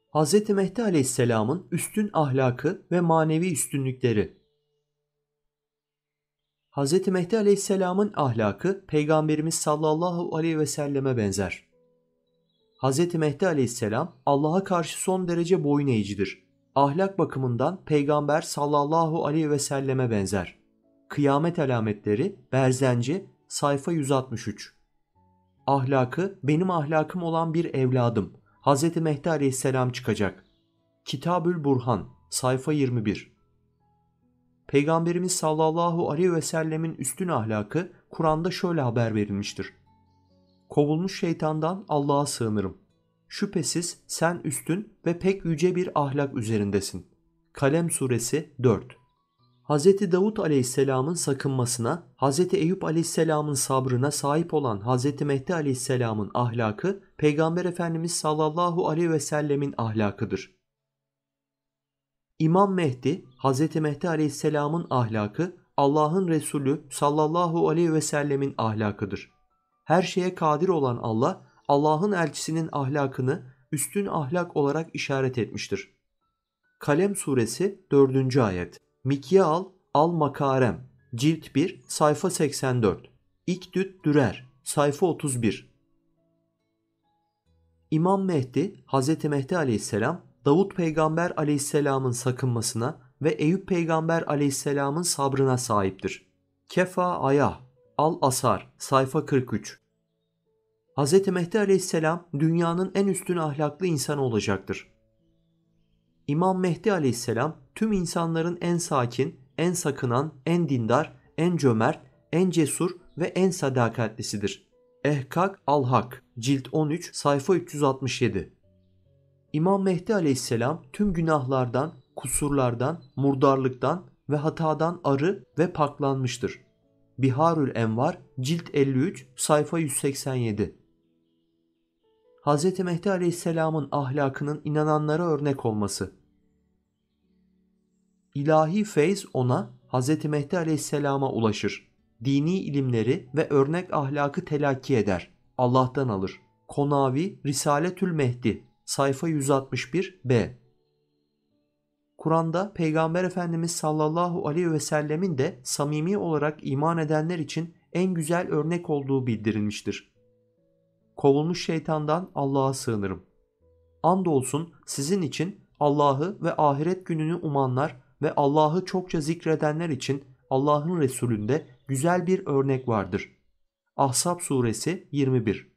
Hz. Mehdi Aleyhisselam'ın üstün ahlakı ve manevi üstünlükleri. Hz. Mehdi Aleyhisselam'ın ahlakı Peygamberimiz sallallahu aleyhi ve selleme benzer. Hz. Mehdi Aleyhisselam Allah'a karşı son derece boyun eğicidir. Ahlak bakımından Peygamber sallallahu aleyhi ve selleme benzer. Kıyamet alametleri Berzenci sayfa 163. Ahlakı benim ahlakım olan bir evladım Hz. Mehdi Aleyhisselam çıkacak. Kitabül Burhan sayfa 21. Peygamberimiz sallallahu aleyhi ve sellemin üstün ahlakı Kur'an'da şöyle haber verilmiştir. Kovulmuş şeytandan Allah'a sığınırım. Şüphesiz sen üstün ve pek yüce bir ahlak üzerindesin. Kalem suresi 4. Hz. Davud aleyhisselamın sakınmasına, Hz. Eyüp aleyhisselamın sabrına sahip olan Hz. Mehdi aleyhisselamın ahlakı, Peygamber Efendimiz sallallahu aleyhi ve sellemin ahlakıdır. İmam Mehdi, Hz. Mehdi aleyhisselamın ahlakı, Allah'ın Resulü sallallahu aleyhi ve sellemin ahlakıdır. Her şeye kadir olan Allah, Allah'ın elçisinin ahlakını üstün ahlak olarak işaret etmiştir. Kalem suresi 4. ayet. Mikyal al-Makarem cilt 1 sayfa 84. İktüt Dürer sayfa 31. İmam Mehdi, Hz. Mehdi aleyhisselam, Davud peygamber aleyhisselamın sakınmasına ve Eyüp peygamber aleyhisselamın sabrına sahiptir. Kefa Ayah al-Asar sayfa 43. Hz. Mehdi aleyhisselam dünyanın en üstün ahlaklı insanı olacaktır. İmam Mehdi aleyhisselam tüm insanların en sakin, en sakınan, en dindar, en cömert, en cesur ve en sadakatlisidir. Ehkak al-Hak cilt 13 sayfa 367. İmam Mehdi aleyhisselam tüm günahlardan, kusurlardan, murdarlıktan ve hatadan arı ve paklanmıştır. Biharül Envar cilt 53 sayfa 187. Hz. Mehdi aleyhisselamın ahlakının inananlara örnek olması. İlahi feyz ona Hz. Mehdi aleyhisselama ulaşır. Dini ilimleri ve örnek ahlakı telakki eder. Allah'tan alır. Konavi Risaletül Mehdi sayfa 161b. Kur'an'da Peygamber Efendimiz sallallahu aleyhi ve sellemin de samimi olarak iman edenler için en güzel örnek olduğu bildirilmiştir. Kovulmuş şeytandan Allah'a sığınırım. Andolsun sizin için Allah'ı ve ahiret gününü umanlar ve Allah'ı çokça zikredenler için Allah'ın Resulü'nde güzel bir örnek vardır. Ahzab suresi 21.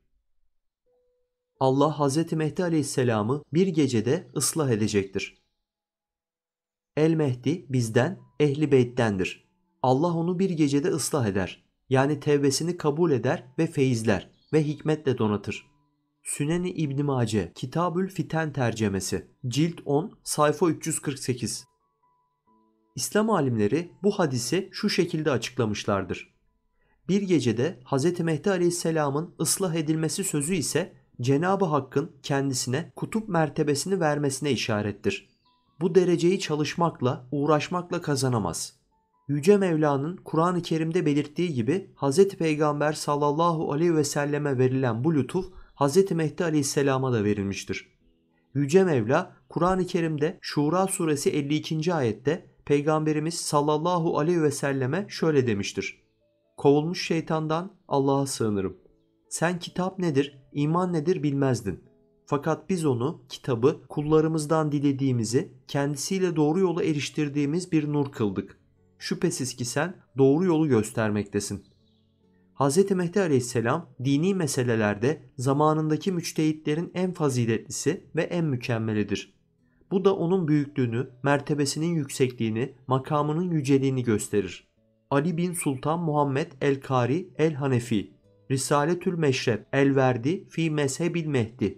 Allah Hz. Mehdi aleyhisselamı bir gecede ıslah edecektir. El Mehdi bizden, Ehli Beyt'tendir. Allah onu bir gecede ıslah eder. Yani tevbesini kabul eder ve feyizler ve hikmetle donatır. Süneni İbn Mace Kitabül Fiten tercemesi cilt 10 sayfa 348. İslam alimleri bu hadisi şu şekilde açıklamışlardır. Bir gecede Hz. Mehdi aleyhisselamın ıslah edilmesi sözü ise Cenab-ı Hakk'ın kendisine kutup mertebesini vermesine işarettir. Bu dereceyi çalışmakla, uğraşmakla kazanamaz. Yüce Mevla'nın Kur'an-ı Kerim'de belirttiği gibi Hz. Peygamber sallallahu aleyhi ve selleme verilen bu lütuf Hz. Mehdi aleyhisselama da verilmiştir. Yüce Mevla Kur'an-ı Kerim'de Şura suresi 52. ayette Peygamberimiz sallallahu aleyhi ve selleme şöyle demiştir. Kovulmuş şeytandan Allah'a sığınırım. Sen kitap nedir, iman nedir bilmezdin. Fakat biz onu, kitabı kullarımızdan dilediğimizi, kendisiyle doğru yola eriştirdiğimiz bir nur kıldık. Şüphesiz ki sen doğru yolu göstermektesin. Hz. Mehdi aleyhisselam dini meselelerde zamanındaki müçtehitlerin en faziletlisi ve en mükemmelidir. Bu da onun büyüklüğünü, mertebesinin yüksekliğini, makamının yüceliğini gösterir. Ali bin Sultan Muhammed el-Kari el-Hanefi Risaletül Meşrep el-Verdi fi Mezhebil Mehdi.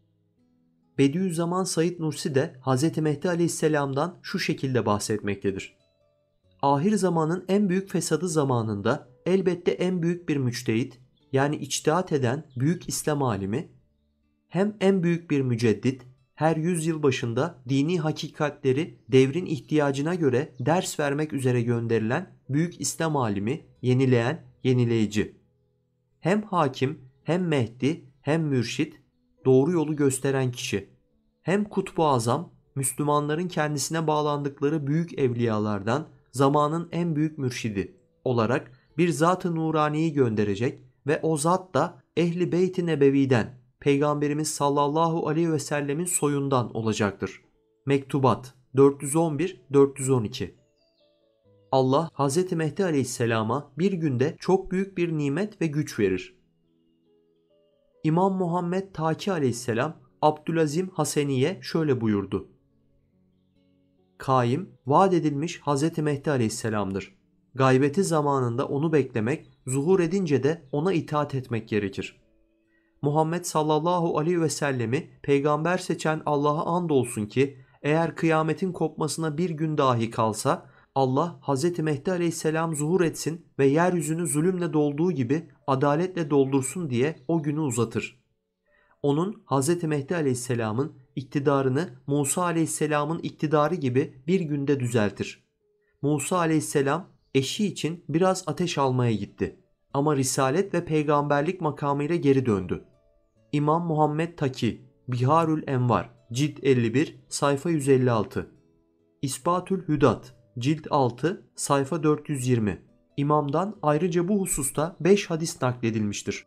Bediüzzaman Said Nursi de Hz. Mehdi aleyhisselamdan şu şekilde bahsetmektedir. Ahir zamanın en büyük fesadı zamanında elbette en büyük bir müçtehit, yani içtihat eden büyük İslam alimi, hem en büyük bir müceddit, her yüzyıl başında dini hakikatleri devrin ihtiyacına göre ders vermek üzere gönderilen büyük İslam alimi, yenileyen, yenileyici. Hem hakim, hem Mehdi, hem mürşit, doğru yolu gösteren kişi. Hem Kutbu Azam, Müslümanların kendisine bağlandıkları büyük evliyalardan zamanın en büyük mürşidi olarak bir Zat-ı Nurani'yi gönderecek ve o zat da Ehli Beyt-i Nebevi'den, Peygamberimiz sallallahu aleyhi ve sellemin soyundan olacaktır. Mektubat 411-412. Allah Hz. Mehdi aleyhisselama bir günde çok büyük bir nimet ve güç verir. İmam Muhammed Taki aleyhisselam Abdülazim Haseni'ye şöyle buyurdu: Kaim, vaat edilmiş Hz. Mehdi aleyhisselamdır. Gaybeti zamanında onu beklemek, zuhur edince de ona itaat etmek gerekir. Muhammed sallallahu aleyhi ve sellemi peygamber seçen Allah'a andolsun ki eğer kıyametin kopmasına bir gün dahi kalsa Allah Hz. Mehdi aleyhisselam zuhur etsin ve yeryüzünü zulümle dolduğu gibi adaletle doldursun diye o günü uzatır. Onun Hz. Mehdi aleyhisselamın iktidarını Musa aleyhisselamın iktidarı gibi bir günde düzeltir. Musa aleyhisselam eşi için biraz ateş almaya gitti ama risalet ve peygamberlik makamıyla geri döndü. İmam Muhammed Taki, Biharül Envar, Cilt 51, sayfa 156. İsbatül Hüdat, Cilt 6, sayfa 420. İmamdan ayrıca bu hususta 5 hadis nakledilmiştir.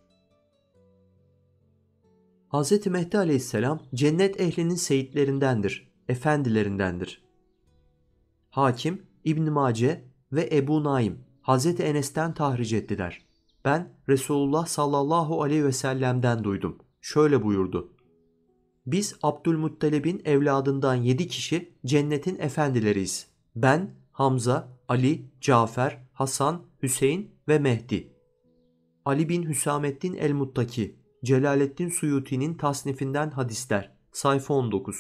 Hz. Mehdi aleyhisselam cennet ehlinin seyitlerindendir, efendilerindendir. Hakim, İbn Mace ve Ebu Naim, Hz. Enes'ten tahric ettiler. Ben Resulullah sallallahu aleyhi ve sellem'den duydum. Şöyle buyurdu: Biz Abdülmuttalib'in evladından 7 kişi cennetin efendileriyiz. Ben, Hamza, Ali, Cafer, Hasan, Hüseyin ve Mehdi. Ali bin Hüsamettin el-Muttaki, Celaleddin Suyuti'nin tasnifinden hadisler, sayfa 19.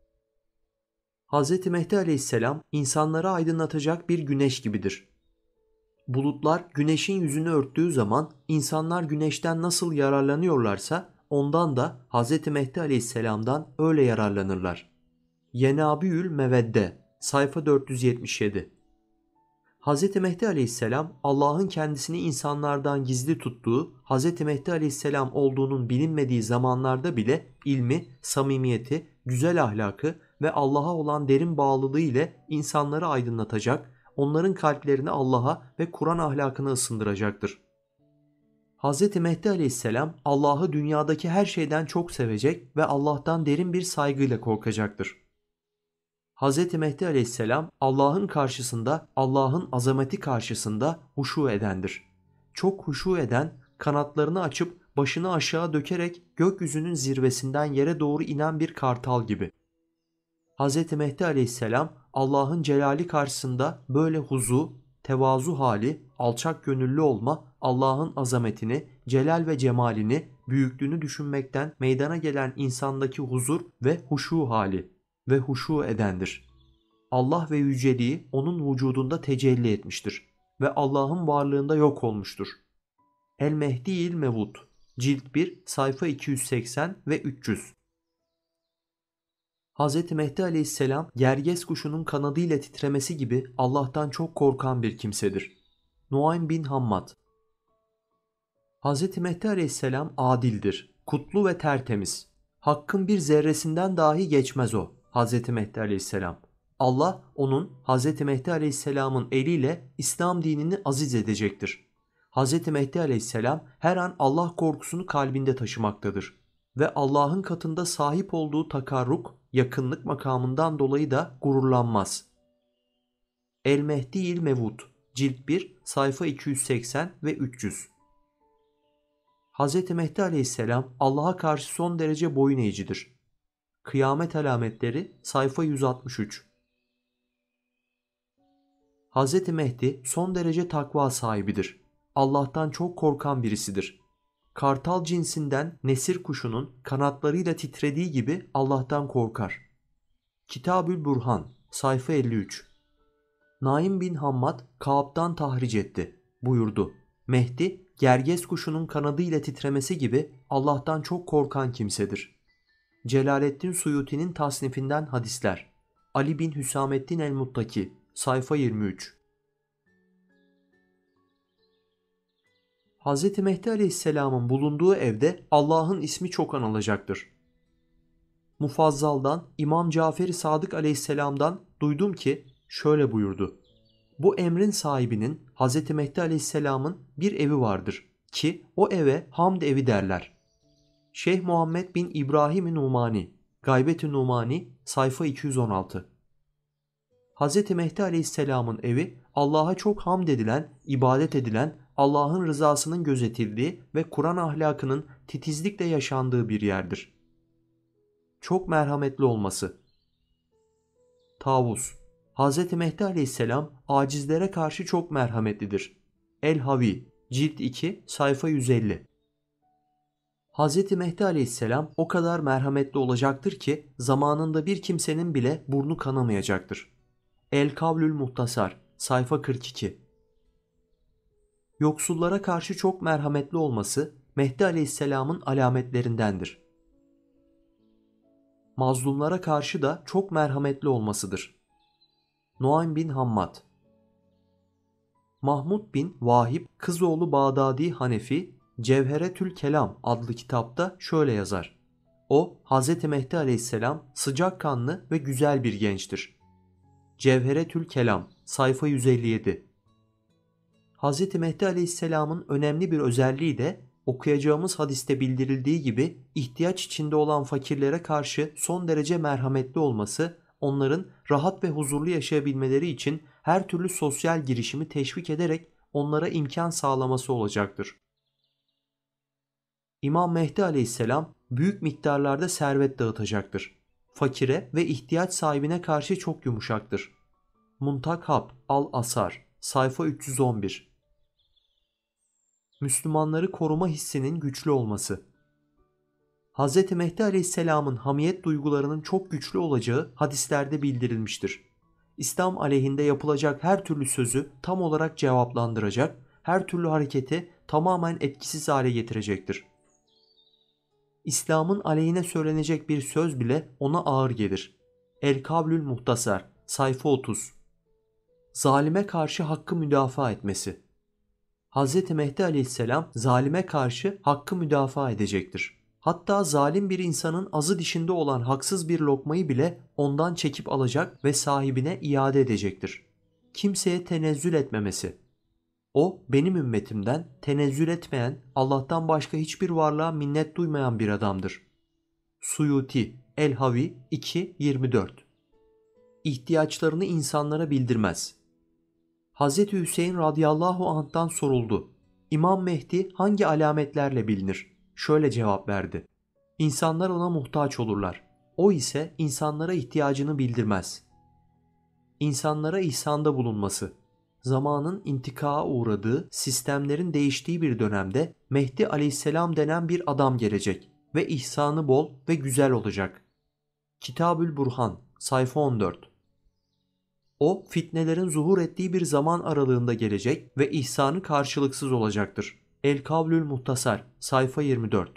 Hz. Mehdi aleyhisselam insanları aydınlatacak bir güneş gibidir. Bulutlar güneşin yüzünü örttüğü zaman insanlar güneşten nasıl yararlanıyorlarsa ondan da Hz. Mehdi aleyhisselamdan öyle yararlanırlar. Yenabiyül Mevedde, sayfa 477. Hz. Mehdi aleyhisselam Allah'ın kendisini insanlardan gizli tuttuğu Hz. Mehdi aleyhisselam olduğunun bilinmediği zamanlarda bile ilmi, samimiyeti, güzel ahlakı ve Allah'a olan derin bağlılığı ile insanları aydınlatacak, onların kalplerini Allah'a ve Kur'an ahlakına ısındıracaktır. Hz. Mehdi aleyhisselam Allah'ı dünyadaki her şeyden çok sevecek ve Allah'tan derin bir saygıyla korkacaktır. Hz. Mehdi aleyhisselam Allah'ın karşısında, Allah'ın azameti karşısında huşu edendir. Çok huşu eden, kanatlarını açıp başını aşağı dökerek gökyüzünün zirvesinden yere doğru inen bir kartal gibi. Hz. Mehdi aleyhisselam Allah'ın celali karşısında böyle huzu, tevazu hali, alçak gönüllü olma, Allah'ın azametini, celal ve cemalini, büyüklüğünü düşünmekten meydana gelen insandaki huzur ve huşu hali ve huşu edendir. Allah ve yüceliği onun vücudunda tecelli etmiştir ve Allah'ın varlığında yok olmuştur. El-Mehdi'il Mevud, Cilt 1, sayfa 280 ve 300. Hz. Mehdi aleyhisselam gerges kuşunun kanadıyla titremesi gibi Allah'tan çok korkan bir kimsedir. Nuaym bin Hammad. Hz. Mehdi aleyhisselam adildir, kutlu ve tertemiz. Hakkın bir zerresinden dahi geçmez o. Hz. Mehdi aleyhisselam. Allah onun Hz. Mehdi aleyhisselamın eliyle İslam dinini aziz edecektir. Hz. Mehdi aleyhisselam her an Allah korkusunu kalbinde taşımaktadır. Ve Allah'ın katında sahip olduğu takarruk, yakınlık makamından dolayı da gururlanmaz. El-Mehdi'il Mevud, Cilt 1, sayfa 280 ve 300. Hz. Mehdi aleyhisselam Allah'a karşı son derece boyun eğicidir. Kıyamet alametleri, sayfa 163. Hz. Mehdi son derece takva sahibidir. Allah'tan çok korkan birisidir. Kartal cinsinden nesir kuşunun kanatlarıyla titrediği gibi Allah'tan korkar. Kitabül Burhan, sayfa 53. Naim bin Hammad Kâb'dan tahric etti. Buyurdu: Mehdi gerges kuşunun kanadıyla titremesi gibi Allah'tan çok korkan kimsedir. Celaleddin Suyuti'nin tasnifinden hadisler. Ali bin Hüsamettin el-Muttaki, sayfa 23. Hz. Mehdi aleyhisselamın bulunduğu evde Allah'ın ismi çok anılacaktır. Mufazzal'dan İmam Cafer-i Sadık aleyhisselamdan duydum ki şöyle buyurdu. Bu emrin sahibinin Hz. Mehdi aleyhisselamın bir evi vardır ki o eve hamd evi derler. Şeyh Muhammed bin İbrahim-i Numani, Gaybet-i Numani, sayfa 216. Hz. Mehdi aleyhisselamın evi Allah'a çok hamd edilen, ibadet edilen, Allah'ın rızasının gözetildiği ve Kur'an ahlakının titizlikle yaşandığı bir yerdir. Çok merhametli olması. Tavus. Hz. Mehdi aleyhisselam acizlere karşı çok merhametlidir. El-Havi, cilt 2, sayfa 150. Hz. Mehdi aleyhisselam o kadar merhametli olacaktır ki zamanında bir kimsenin bile burnu kanamayacaktır. El-Kavlül Muhtasar, sayfa 42. Yoksullara karşı çok merhametli olması Mehdi aleyhisselamın alametlerindendir. Mazlumlara karşı da çok merhametli olmasıdır. Nuaym bin Hammad. Mahmud bin Vahib Kızoğlu Bağdadi Hanefi Cevheretül Kelam adlı kitapta şöyle yazar. O Hz. Mehdi aleyhisselam sıcakkanlı ve güzel bir gençtir. Cevheretül Kelam, sayfa 157. Hz. Mehdi aleyhisselamın önemli bir özelliği de okuyacağımız hadiste bildirildiği gibi ihtiyaç içinde olan fakirlere karşı son derece merhametli olması, onların rahat ve huzurlu yaşayabilmeleri için her türlü sosyal girişimi teşvik ederek onlara imkan sağlaması olacaktır. İmam Mehdi aleyhisselam büyük miktarlarda servet dağıtacaktır. Fakire ve ihtiyaç sahibine karşı çok yumuşaktır. Muntakhab al-Asar, sayfa 311. Müslümanları koruma hissinin güçlü olması. Hz. Mehdi aleyhisselamın hamiyet duygularının çok güçlü olacağı hadislerde bildirilmiştir. İslam aleyhinde yapılacak her türlü sözü tam olarak cevaplandıracak, her türlü hareketi tamamen etkisiz hale getirecektir. İslam'ın aleyhine söylenecek bir söz bile ona ağır gelir. El-Kavlül Muhtasar, sayfa 30. Zalime karşı hakkı müdafaa etmesi. Hz. Mehdi aleyhisselam zalime karşı hakkı müdafaa edecektir. Hatta zalim bir insanın azı dişinde olan haksız bir lokmayı bile ondan çekip alacak ve sahibine iade edecektir. Kimseye tenezzül etmemesi. O benim ümmetimden tenezzül etmeyen, Allah'tan başka hiçbir varlığa minnet duymayan bir adamdır. Suyuti, El-Havi 2-24. İhtiyaçlarını insanlara bildirmez. Hz. Hüseyin radıyallahu anh'tan soruldu. İmam Mehdi hangi alametlerle bilinir? Şöyle cevap verdi. İnsanlar ona muhtaç olurlar. O ise insanlara ihtiyacını bildirmez. İnsanlara ihsanda bulunması. Zamanın intikaa uğradığı, sistemlerin değiştiği bir dönemde Mehdi aleyhisselam denen bir adam gelecek ve ihsanı bol ve güzel olacak. Kitabül Burhan, sayfa 14. O fitnelerin zuhur ettiği bir zaman aralığında gelecek ve ihsanı karşılıksız olacaktır. El-Kavlül Muhtasar, sayfa 24.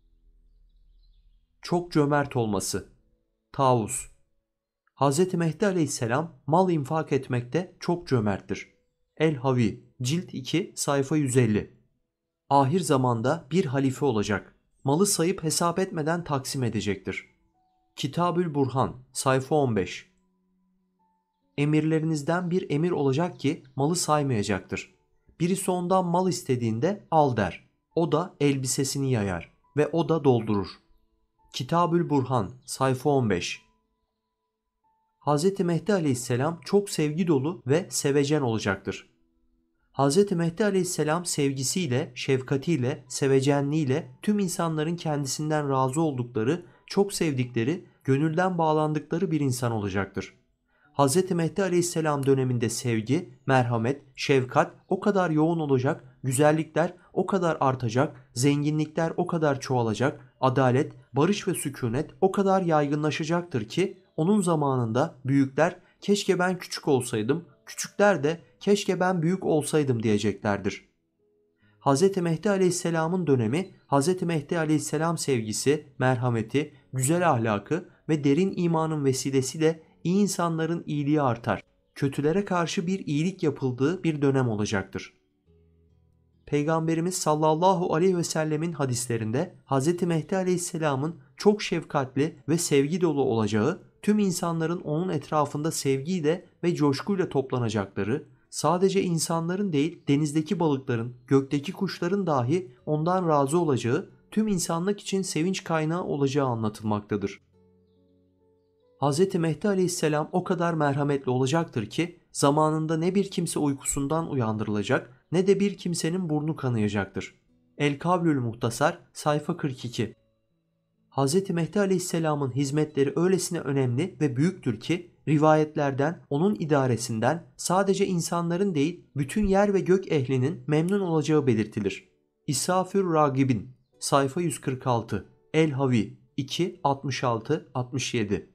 Çok cömert olması. Tavus. Hz. Mehdi aleyhisselam mal infak etmekte çok cömerttir. El-Havi, cilt 2, sayfa 150. Ahir zamanda bir halife olacak. Malı sayıp hesap etmeden taksim edecektir. Kitabül Burhan, sayfa 15. Emirlerinizden bir emir olacak ki malı saymayacaktır. Birisi ondan mal istediğinde al der. O da elbisesini yayar ve o da doldurur. Kitabül Burhan, sayfa 15. Hz. Mehdi aleyhisselam çok sevgi dolu ve sevecen olacaktır. Hz. Mehdi aleyhisselam sevgisiyle, şefkatiyle, sevecenliğiyle tüm insanların kendisinden razı oldukları, çok sevdikleri, gönülden bağlandıkları bir insan olacaktır. Hz. Mehdi aleyhisselam döneminde sevgi, merhamet, şefkat o kadar yoğun olacak, güzellikler o kadar artacak, zenginlikler o kadar çoğalacak, adalet, barış ve sükunet o kadar yaygınlaşacaktır ki onun zamanında büyükler keşke ben küçük olsaydım, küçükler de keşke ben büyük olsaydım diyeceklerdir. Hz. Mehdi aleyhisselamın dönemi, Hz. Mehdi aleyhisselam sevgisi, merhameti, güzel ahlakı ve derin imanın vesilesiyle iyi insanların iyiliği artar. Kötülere karşı bir iyilik yapıldığı bir dönem olacaktır. Peygamberimiz sallallahu aleyhi ve sellemin hadislerinde Hz. Mehdi aleyhisselamın çok şefkatli ve sevgi dolu olacağı, tüm insanların onun etrafında sevgiyle ve coşkuyla toplanacakları, sadece insanların değil denizdeki balıkların, gökteki kuşların dahi ondan razı olacağı, tüm insanlık için sevinç kaynağı olacağı anlatılmaktadır. Hz. Mehdi aleyhisselam o kadar merhametli olacaktır ki zamanında ne bir kimse uykusundan uyandırılacak ne de bir kimsenin burnu kanayacaktır. El-Kavlül Muhtasar sayfa 42. Hz. Mehdi aleyhisselamın hizmetleri öylesine önemli ve büyüktür ki rivayetlerden, onun idaresinden sadece insanların değil bütün yer ve gök ehlinin memnun olacağı belirtilir. İsafür Ragibin sayfa 146, El-Havi 2, 66-67.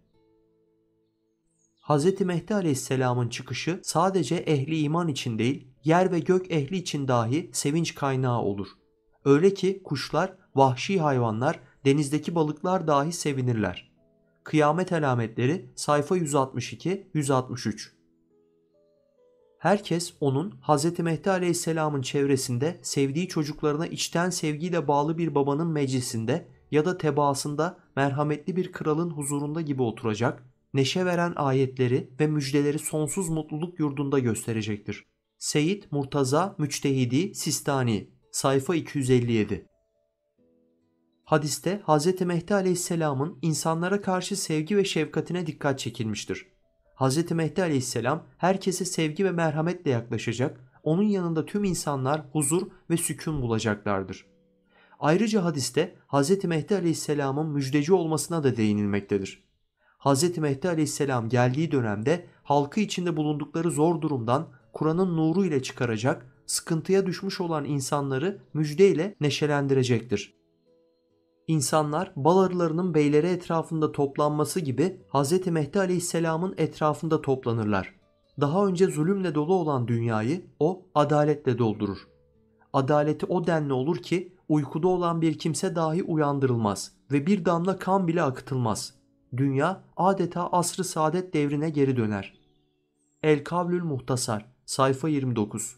Hz. Mehdi aleyhisselamın çıkışı sadece ehli iman için değil, yer ve gök ehli için dahi sevinç kaynağı olur. Öyle ki kuşlar, vahşi hayvanlar, denizdeki balıklar dahi sevinirler. Kıyamet alametleri sayfa 162-163. Herkes onun Hz. Mehdi aleyhisselamın çevresinde sevdiği çocuklarına içten sevgiyle bağlı bir babanın meclisinde ya da tebaasında merhametli bir kralın huzurunda gibi oturacak, neşe veren ayetleri ve müjdeleri sonsuz mutluluk yurdunda gösterecektir. Seyyid Murtaza Müçtehidi Sistani sayfa 257. Hadiste Hz. Mehdi aleyhisselamın insanlara karşı sevgi ve şefkatine dikkat çekilmiştir. Hz. Mehdi aleyhisselam herkese sevgi ve merhametle yaklaşacak, onun yanında tüm insanlar huzur ve sükun bulacaklardır. Ayrıca hadiste Hz. Mehdi aleyhisselamın müjdeci olmasına da değinilmektedir. Hz. Mehdi aleyhisselam geldiği dönemde halkı içinde bulundukları zor durumdan Kur'an'ın nuru ile çıkaracak, sıkıntıya düşmüş olan insanları müjdeyle neşelendirecektir. İnsanlar bal arılarının beyleri etrafında toplanması gibi Hz. Mehdi aleyhisselamın etrafında toplanırlar. Daha önce zulümle dolu olan dünyayı o adaletle doldurur. Adaleti o denli olur ki uykuda olan bir kimse dahi uyandırılmaz ve bir damla kan bile akıtılmaz. Dünya adeta asr-ı saadet devrine geri döner. El-Kavlül Muhtasar sayfa 29.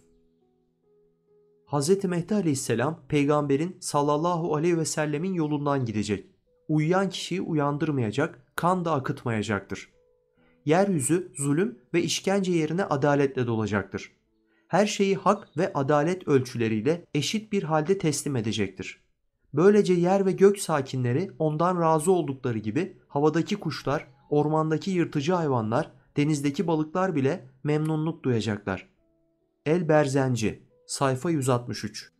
Hz. Mehdi aleyhisselam peygamberin sallallahu aleyhi ve sellemin yolundan gidecek. Uyuyan kişiyi uyandırmayacak, kan da akıtmayacaktır. Yeryüzü zulüm ve işkence yerine adaletle dolacaktır. Her şeyi hak ve adalet ölçüleriyle eşit bir halde teslim edecektir. Böylece yer ve gök sakinleri ondan razı oldukları gibi havadaki kuşlar, ormandaki yırtıcı hayvanlar, denizdeki balıklar bile memnunluk duyacaklar. El-Berzenci sayfa 163.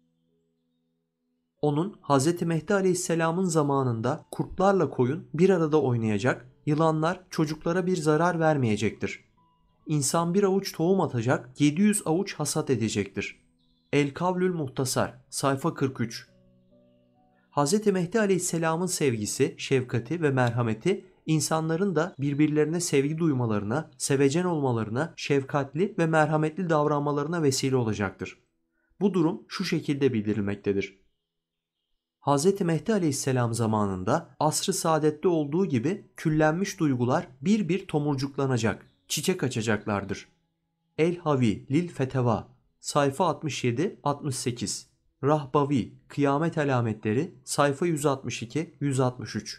Onun Hz. Mehdi aleyhisselamın zamanında kurtlarla koyun bir arada oynayacak, yılanlar çocuklara bir zarar vermeyecektir. İnsan bir avuç tohum atacak, 700 avuç hasat edecektir. El-Kavlül Muhtasar sayfa 43. Hz. Mehdi aleyhisselamın sevgisi, şefkati ve merhameti insanların da birbirlerine sevgi duymalarına, sevecen olmalarına, şefkatli ve merhametli davranmalarına vesile olacaktır. Bu durum şu şekilde bildirilmektedir. Hz. Mehdi aleyhisselam zamanında asr-ı saadette olduğu gibi küllenmiş duygular bir bir tomurcuklanacak, çiçek açacaklardır. El-Havi Lil Feteva sayfa 67-68. Rahbavi Kıyamet Alametleri sayfa 162-163.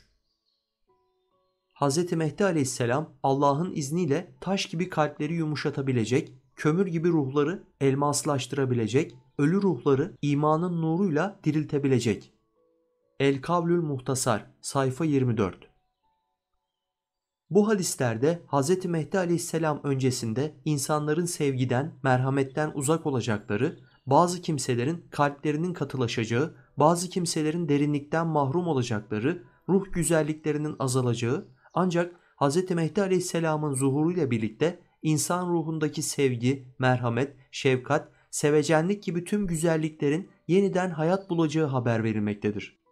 Hz. Mehdi aleyhisselam Allah'ın izniyle taş gibi kalpleri yumuşatabilecek, kömür gibi ruhları elmaslaştırabilecek, ölü ruhları imanın nuruyla diriltebilecek. El-Kavlül Muhtasar sayfa 24. Bu hadislerde Hz. Mehdi aleyhisselam öncesinde insanların sevgiden, merhametten uzak olacakları, bazı kimselerin kalplerinin katılaşacağı, bazı kimselerin derinlikten mahrum olacakları, ruh güzelliklerinin azalacağı, ancak Hz. Mehdi aleyhisselamın zuhuruyla birlikte insan ruhundaki sevgi, merhamet, şefkat, sevecenlik gibi tüm güzelliklerin yeniden hayat bulacağı haber verilmektedir.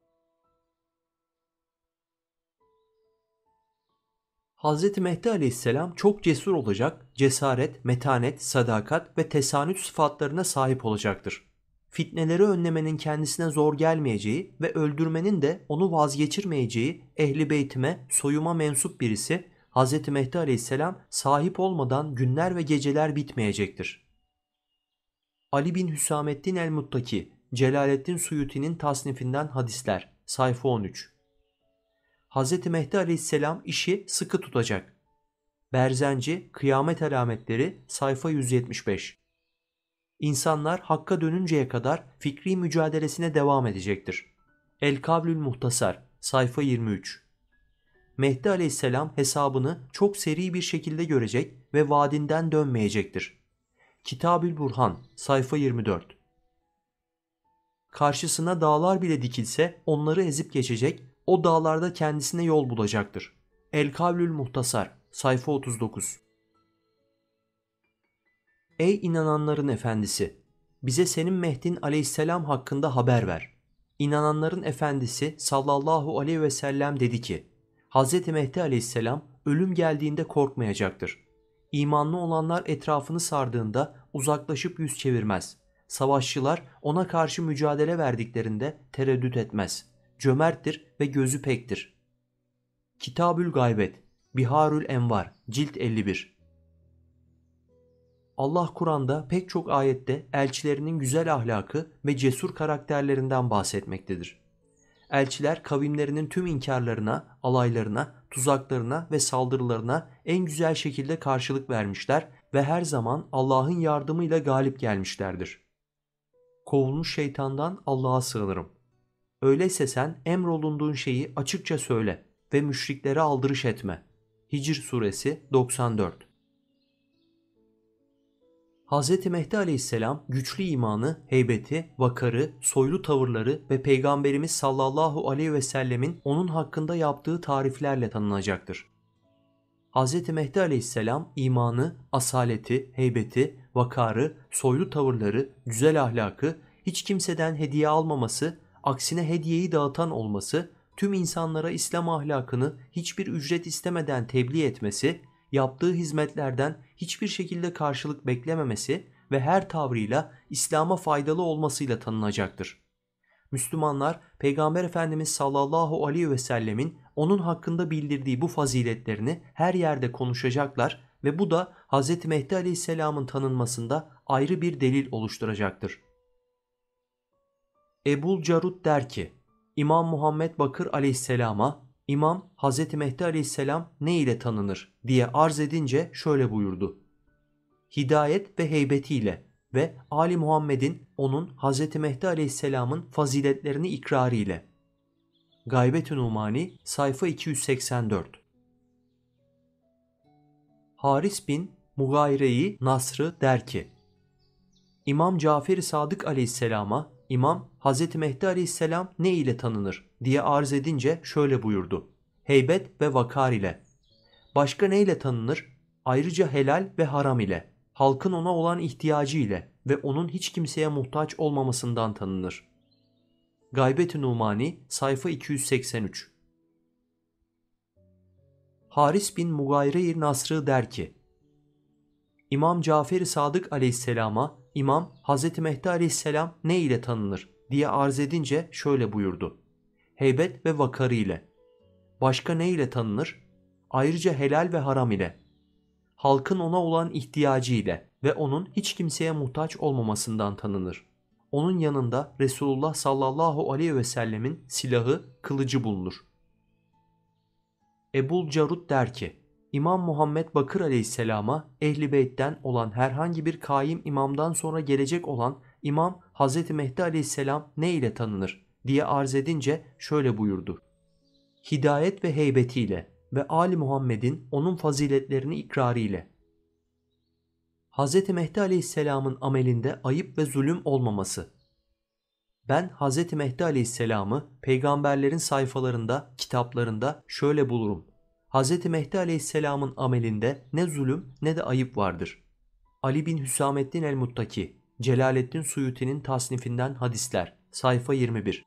Hz. Mehdi aleyhisselam çok cesur olacak, cesaret, metanet, sadakat ve tesanüt sıfatlarına sahip olacaktır. Fitneleri önlemenin kendisine zor gelmeyeceği ve öldürmenin de onu vazgeçirmeyeceği ehli beytime, soyuma mensup birisi Hz. Mehdi aleyhisselam sahip olmadan günler ve geceler bitmeyecektir. Ali bin Hüsamettin el-Muttaki, Celaleddin Suyuti'nin tasnifinden hadisler, sayfa 13. Hz. Mehdi aleyhisselam işi sıkı tutacak. Berzenci, Kıyamet Alametleri, sayfa 175. İnsanlar Hakk'a dönünceye kadar fikri mücadelesine devam edecektir. El-Kavlül Muhtasar, sayfa 23. Mehdi aleyhisselam hesabını çok seri bir şekilde görecek ve vaadinden dönmeyecektir. Kitabül Burhan, sayfa 24. Karşısına dağlar bile dikilse onları ezip geçecek, o dağlarda kendisine yol bulacaktır. El-Kavlül Muhtasar, sayfa 39. Ey inananların efendisi! Bize senin Mehdin aleyhisselam hakkında haber ver. İnananların efendisi sallallahu aleyhi ve sellem dedi ki, Hz. Mehdi aleyhisselam ölüm geldiğinde korkmayacaktır. İmanlı olanlar etrafını sardığında uzaklaşıp yüz çevirmez. Savaşçılar ona karşı mücadele verdiklerinde tereddüt etmez. Cömerttir ve gözü pektir. Kitabül Gaybet, Biharül Envar, Cilt 51. Allah Kur'an'da pek çok ayette elçilerinin güzel ahlakı ve cesur karakterlerinden bahsetmektedir. Elçiler kavimlerinin tüm inkarlarına, alaylarına, tuzaklarına ve saldırılarına en güzel şekilde karşılık vermişler ve her zaman Allah'ın yardımıyla galip gelmişlerdir. Kovulmuş şeytandan Allah'a sığınırım. Öyleyse sen emrolunduğun şeyi açıkça söyle ve müşriklere aldırış etme. Hicr suresi 94. Hz. Mehdi aleyhisselam güçlü imanı, heybeti, vakarı, soylu tavırları ve Peygamberimiz sallallahu aleyhi ve sellemin onun hakkında yaptığı tariflerle tanınacaktır. Hz. Mehdi aleyhisselam imanı, asaleti, heybeti, vakarı, soylu tavırları, güzel ahlakı, hiç kimseden hediye almaması, aksine hediyeyi dağıtan olması, tüm insanlara İslam ahlakını hiçbir ücret istemeden tebliğ etmesi, yaptığı hizmetlerden hiçbir şekilde karşılık beklememesi ve her tavrıyla İslam'a faydalı olmasıyla tanınacaktır. Müslümanlar Peygamber Efendimiz sallallahu aleyhi ve sellemin onun hakkında bildirdiği bu faziletlerini her yerde konuşacaklar ve bu da Hz. Mehdi aleyhisselamın tanınmasında ayrı bir delil oluşturacaktır. Ebul Carud der ki, İmam Muhammed Bakır aleyhisselama İmam Hz. Mehdi aleyhisselam ne ile tanınır diye arz edince şöyle buyurdu. Hidayet ve heybetiyle ve Ali Muhammed'in onun Hz. Mehdi aleyhisselamın faziletlerini ikrarı ile. Gaybet-ü Numani sayfa 284. Haris bin Mugayre-i Nasr'ı der ki, İmam Cafer-i Sadık aleyhisselama İmam Hz. Mehdi aleyhisselam ne ile tanınır diye arz edince şöyle buyurdu. Heybet ve vakar ile. Başka ne ile tanınır? Ayrıca helal ve haram ile. Halkın ona olan ihtiyacı ile ve onun hiç kimseye muhtaç olmamasından tanınır. Gaybet-ü Numani sayfa 283. Haris bin Mugayre-i Nasr'ı der ki, İmam Cafer-i Sadık aleyhisselama İmam Hz. Mehdi aleyhisselam ne ile tanınır diye arz edince şöyle buyurdu. Heybet ve vakarı ile. Başka ne ile tanınır? Ayrıca helal ve haram ile. Halkın ona olan ihtiyacı ile ve onun hiç kimseye muhtaç olmamasından tanınır. Onun yanında Resulullah sallallahu aleyhi ve sellemin silahı, kılıcı bulunur. Ebul Carud der ki, İmam Muhammed Bakır aleyhisselama Ehl-i Beyt'ten olan herhangi bir kaim imamdan sonra gelecek olan İmam Hz. Mehdi aleyhisselam ne ile tanınır diye arz edince şöyle buyurdu. Hidayet ve heybetiyle ve Ali Muhammed'in onun faziletlerini ikrarı ile. Hz. Mehdi aleyhisselamın amelinde ayıp ve zulüm olmaması. Ben Hz. Mehdi aleyhisselamı peygamberlerin sayfalarında, kitaplarında şöyle bulurum. Hz. Mehdi aleyhisselamın amelinde ne zulüm ne de ayıp vardır. Ali bin Hüsamettin el-Muttaki, Celaleddin Suyuti'nin tasnifinden hadisler, sayfa 21.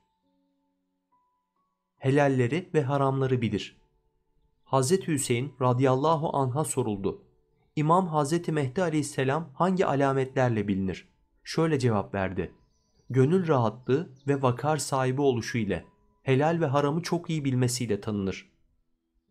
Helalleri ve haramları bilir. Hz. Hüseyin radıyallahu anh'a soruldu. İmam Hz. Mehdi aleyhisselam hangi alametlerle bilinir? Şöyle cevap verdi. Gönül rahatlığı ve vakar sahibi oluşu ile, helal ve haramı çok iyi bilmesiyle tanınır.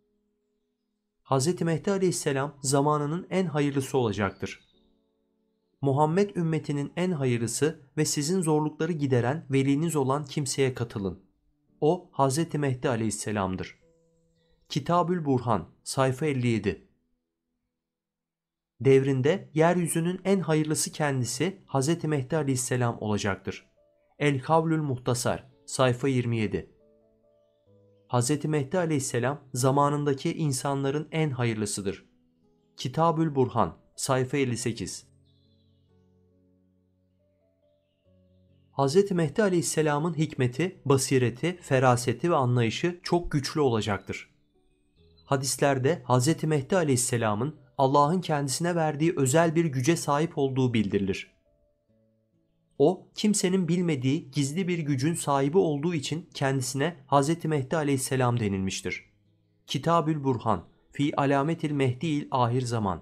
Hz. Mehdi aleyhisselam zamanının en hayırlısı olacaktır. Muhammed ümmetinin en hayırlısı ve sizin zorlukları gideren veliniz olan kimseye katılın. O Hz. Mehdi aleyhisselamdır. Kitabül Burhan, sayfa 57. Devrinde yeryüzünün en hayırlısı kendisi Hz. Mehdi aleyhisselam olacaktır. El Kavlül Muhtasar, sayfa 27. Hz. Mehdi aleyhisselam zamanındaki insanların en hayırlısıdır. Kitabül Burhan, sayfa 58. Hz. Mehdi aleyhisselamın hikmeti, basireti, feraseti ve anlayışı çok güçlü olacaktır. Hadislerde Hz. Mehdi aleyhisselamın Allah'ın kendisine verdiği özel bir güce sahip olduğu bildirilir. O, kimsenin bilmediği gizli bir gücün sahibi olduğu için kendisine Hz. Mehdi aleyhisselam denilmiştir. Kitabül Burhan, fi alametil mehdi'il ahir zaman.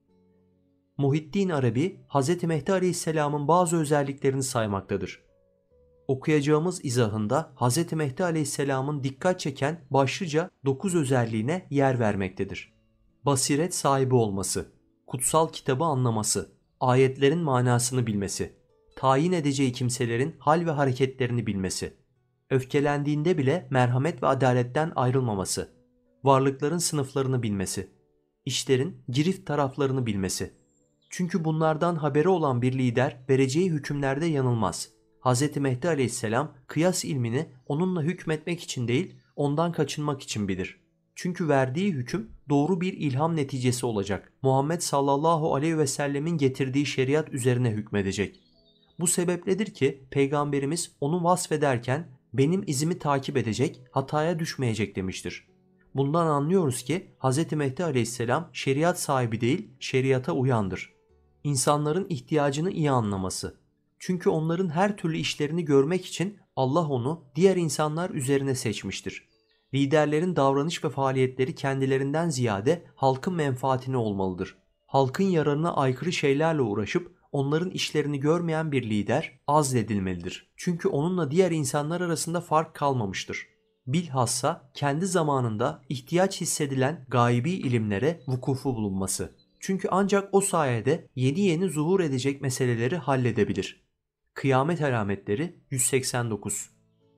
Muhiddin Arabi, Hz. Mehdi aleyhisselamın bazı özelliklerini saymaktadır. Okuyacağımız izahında Hz. Mehdi aleyhisselamın dikkat çeken başlıca 9 özelliğine yer vermektedir. Basiret sahibi olması, kutsal kitabı anlaması, ayetlerin manasını bilmesi, tayin edeceği kimselerin hal ve hareketlerini bilmesi, öfkelendiğinde bile merhamet ve adaletten ayrılmaması, varlıkların sınıflarını bilmesi, işlerin girift taraflarını bilmesi. Çünkü bunlardan haberi olan bir lider vereceği hükümlerde yanılmaz. Hz. Mehdi aleyhisselam kıyas ilmini onunla hükmetmek için değil, ondan kaçınmak için bilir. Çünkü verdiği hüküm doğru bir ilham neticesi olacak. Muhammed sallallahu aleyhi ve sellemin getirdiği şeriat üzerine hükmedecek. Bu sebepledir ki Peygamberimiz onu vasfederken benim izimi takip edecek, hataya düşmeyecek demiştir. Bundan anlıyoruz ki Hz. Mehdi aleyhisselam şeriat sahibi değil, şeriata uyandır. İnsanların ihtiyacını iyi anlaması. Çünkü onların her türlü işlerini görmek için Allah onu diğer insanlar üzerine seçmiştir. Liderlerin davranış ve faaliyetleri kendilerinden ziyade halkın menfaatine olmalıdır. Halkın yararına aykırı şeylerle uğraşıp onların işlerini görmeyen bir lider azledilmelidir. Çünkü onunla diğer insanlar arasında fark kalmamıştır. Bilhassa kendi zamanında ihtiyaç hissedilen gaybi ilimlere vukufu bulunması. Çünkü ancak o sayede yeni zuhur edecek meseleleri halledebilir. Kıyamet alametleri 189.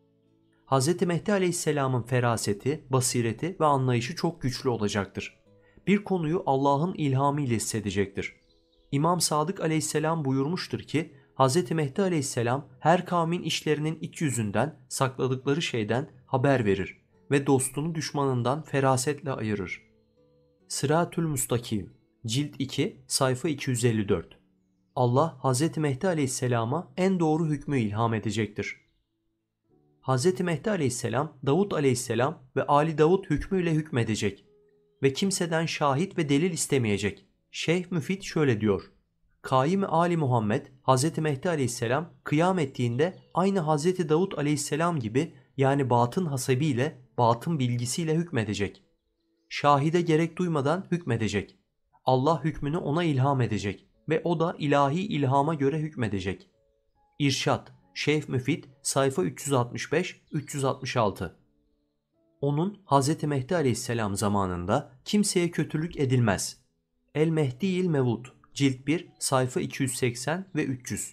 Hz. Mehdi aleyhisselamın feraseti, basireti ve anlayışı çok güçlü olacaktır. Bir konuyu Allah'ın ilhamı ile hissedecektir. İmam Sadık aleyhisselam buyurmuştur ki, Hz. Mehdi aleyhisselam her kavmin işlerinin iç yüzünden, sakladıkları şeyden haber verir ve dostunu düşmanından ferasetle ayırır. Sıratül Mustakim, Cilt 2, sayfa 254. Allah Hz. Mehdi aleyhisselama en doğru hükmü ilham edecektir. Hz. Mehdi aleyhisselam, Davud aleyhisselam ve Ali Davud hükmüyle hükmedecek ve kimseden şahit ve delil istemeyecek. Şeyh Müfit şöyle diyor: Kaim-i Ali Muhammed, Hz. Mehdi aleyhisselam kıyam ettiğinde aynı Hz. Davud aleyhisselam gibi, yani batın hasebiyle, batın bilgisiyle hükmedecek. Şahide gerek duymadan hükmedecek. Allah hükmünü ona ilham edecek ve o da ilahi ilhama göre hükmedecek. İrşad, Şeyh Müfit, sayfa 365-366. Onun Hz. Mehdi aleyhisselam zamanında kimseye kötülük edilmez. El Mehdi'il Mevud, Cilt 1, sayfa 280 ve 300.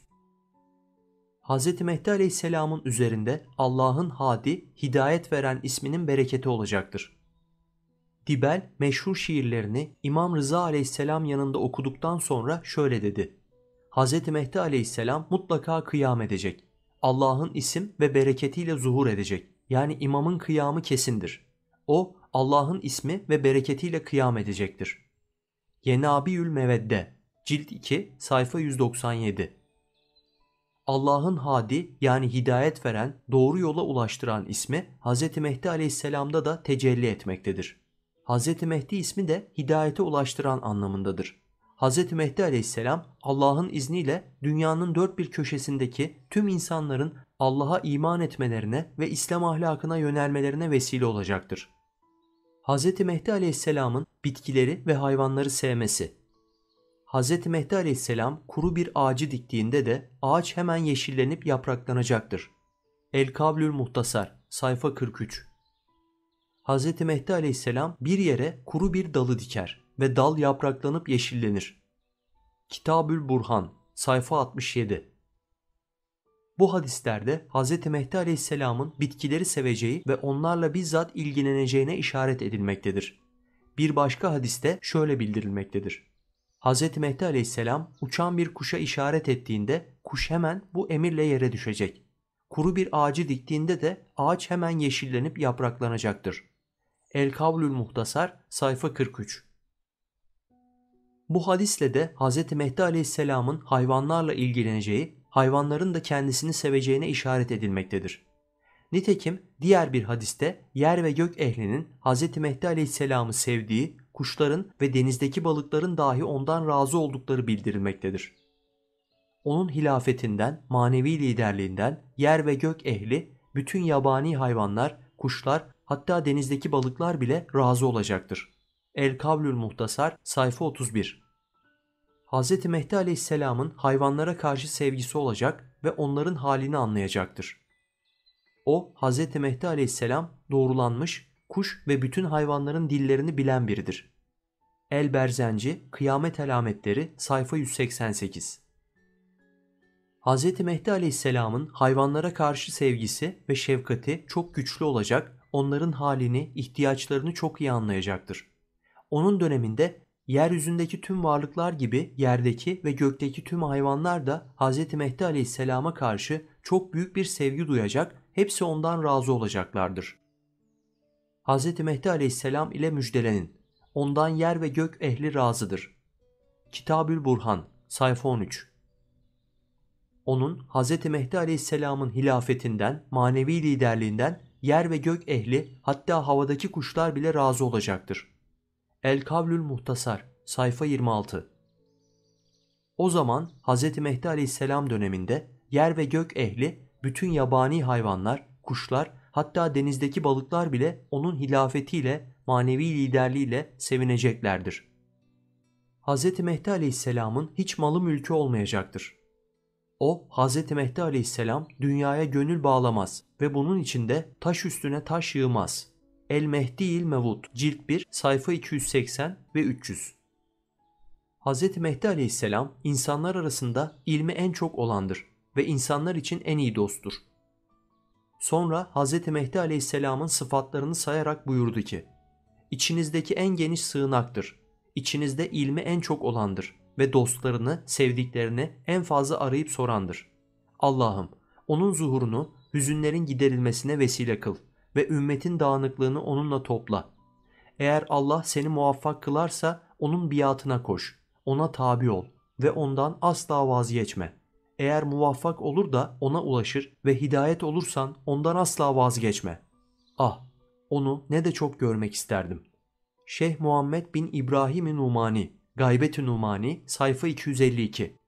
Hz. Mehdi aleyhisselamın üzerinde Allah'ın hadi, hidayet veren isminin bereketi olacaktır. Dibel meşhur şiirlerini İmam Rıza aleyhisselam yanında okuduktan sonra şöyle dedi: Hz. Mehdi aleyhisselam mutlaka kıyam edecek. Allah'ın isim ve bereketiyle zuhur edecek. Yani imamın kıyamı kesindir. O Allah'ın ismi ve bereketiyle kıyam edecektir. Yenabiyül Mevedde, Cilt 2, sayfa 197. Allah'ın hadi, yani hidayet veren, doğru yola ulaştıran ismi Hz. Mehdi aleyhisselamda da tecelli etmektedir. Hz. Mehdi ismi de hidayete ulaştıran anlamındadır. Hz. Mehdi aleyhisselam Allah'ın izniyle dünyanın dört bir köşesindeki tüm insanların Allah'a iman etmelerine ve İslam ahlakına yönelmelerine vesile olacaktır. Hz. Mehdi aleyhisselamın bitkileri ve hayvanları sevmesi. Hz. Mehdi aleyhisselam kuru bir ağacı diktiğinde de ağaç hemen yeşillenip yapraklanacaktır. El Kavlül Muhtasar, sayfa 43. Hz. Mehdi aleyhisselam bir yere kuru bir dalı diker ve dal yapraklanıp yeşillenir. Kitabül Burhan, sayfa 67. Bu hadislerde Hz. Mehdi Aleyhisselam'ın bitkileri seveceği ve onlarla bizzat ilgileneceğine işaret edilmektedir. Bir başka hadiste şöyle bildirilmektedir. Hz. Mehdi Aleyhisselam uçan bir kuşa işaret ettiğinde kuş hemen bu emirle yere düşecek. Kuru bir ağacı diktiğinde de ağaç hemen yeşillenip yapraklanacaktır. El-Kavlül Muhtasar sayfa 43. Bu hadisle de Hz. Mehdi Aleyhisselam'ın hayvanlarla ilgileneceği, hayvanların da kendisini seveceğine işaret edilmektedir. Nitekim diğer bir hadiste yer ve gök ehlinin Hz. Mehdi Aleyhisselam'ı sevdiği, kuşların ve denizdeki balıkların dahi ondan razı oldukları bildirilmektedir. Onun hilafetinden, manevi liderliğinden yer ve gök ehli, bütün yabani hayvanlar, kuşlar, hatta denizdeki balıklar bile razı olacaktır. El-Kavlül Muhtasar sayfa 31. Hz. Mehdi Aleyhisselam'ın hayvanlara karşı sevgisi olacak ve onların halini anlayacaktır. O, Hz. Mehdi Aleyhisselam doğrulanmış, kuş ve bütün hayvanların dillerini bilen biridir. El-Berzenci, Kıyamet Alametleri sayfa 188. Hz. Mehdi Aleyhisselam'ın hayvanlara karşı sevgisi ve şefkati çok güçlü olacak, onların halini, ihtiyaçlarını çok iyi anlayacaktır. Onun döneminde yeryüzündeki tüm varlıklar gibi yerdeki ve gökteki tüm hayvanlar da Hz. Mehdi Aleyhisselam'a karşı çok büyük bir sevgi duyacak, hepsi ondan razı olacaklardır. Hz. Mehdi Aleyhisselam ile müjdelenin. Ondan yer ve gök ehli razıdır. Kitabül Burhan sayfa 13. Onun Hz. Mehdi Aleyhisselam'ın hilafetinden, manevi liderliğinden yer ve gök ehli, hatta havadaki kuşlar bile razı olacaktır. El-Kavlül Muhtasar sayfa 26. O zaman Hz. Mehdi Aleyhisselam döneminde yer ve gök ehli, bütün yabani hayvanlar, kuşlar, hatta denizdeki balıklar bile onun hilafetiyle, manevi liderliğiyle sevineceklerdir. Hz. Mehdi Aleyhisselam'ın hiç malı mülkü olmayacaktır. O, Hz. Mehdi Aleyhisselam dünyaya gönül bağlamaz ve bunun içinde taş üstüne taş yığmaz. El-Mehdi'il Mevud cilt 1 sayfa 280 ve 300. Hz. Mehdi Aleyhisselam insanlar arasında ilmi en çok olandır ve insanlar için en iyi dosttur. Sonra Hz. Mehdi Aleyhisselam'ın sıfatlarını sayarak buyurdu ki: İçinizdeki en geniş sığınaktır. İçinizde ilmi en çok olandır ve dostlarını, sevdiklerini en fazla arayıp sorandır. Allah'ım, onun zuhurunu hüzünlerin giderilmesine vesile kıl ve ümmetin dağınıklığını onunla topla. Eğer Allah seni muvaffak kılarsa onun biatına koş, ona tabi ol ve ondan asla vazgeçme. Eğer muvaffak olur da ona ulaşır ve hidayet olursan ondan asla vazgeçme. Ah, onu ne de çok görmek isterdim. Şeyh Muhammed bin İbrahim-i Numani, Gaybet-i Numani, sayfa 252.